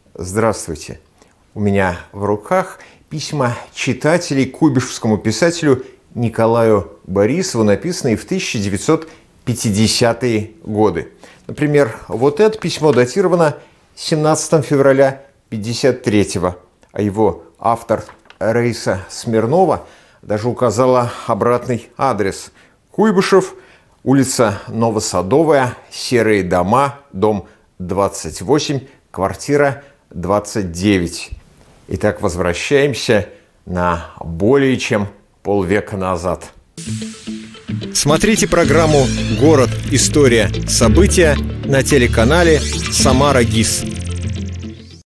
Здравствуйте. У меня в руках письма читателей к куйбышевскому писателю Николаю Борисову, написанные в 1950-е годы. Например, вот это письмо датировано 17 февраля 1953-го, а его автор Раиса Смирнова даже указала обратный адрес: Куйбышев, улица Новосадовая, Серые дома, дом 28, квартира 29. Итак, возвращаемся на более чем полвека назад. Смотрите программу «Город. История. События» на телеканале «Самара ГИС».